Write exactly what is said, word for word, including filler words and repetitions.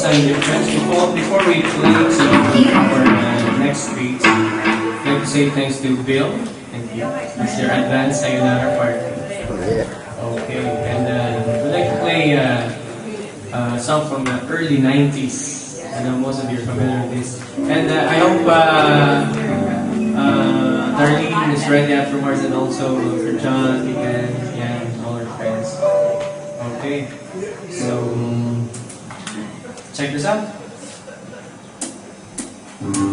also your friends. Before, before we play some our uh, next beats, I'd like to say thanks to Bill. Thank you. It's your advance sayonara party. Oh, yeah. Okay, and uh, we'd like to play uh, a song from the early nineties. I know most of you are familiar with this. And uh, I hope uh, uh, Darlene is ready afterwards, and also for John, and yeah, and all our friends. Okay, so um, check this out.